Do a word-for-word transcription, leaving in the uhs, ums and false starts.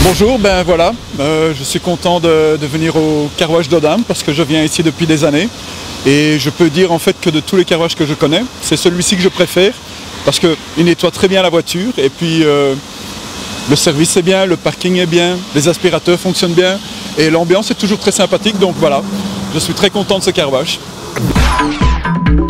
Bonjour, ben voilà, euh, je suis content de, de venir au car wash d'Odam parce que je viens ici depuis des années et je peux dire en fait que de tous les car wash que je connais, c'est celui-ci que je préfère parce qu'il nettoie très bien la voiture et puis euh, le service est bien, le parking est bien, les aspirateurs fonctionnent bien et l'ambiance est toujours très sympathique, donc voilà, je suis très content de ce car wash.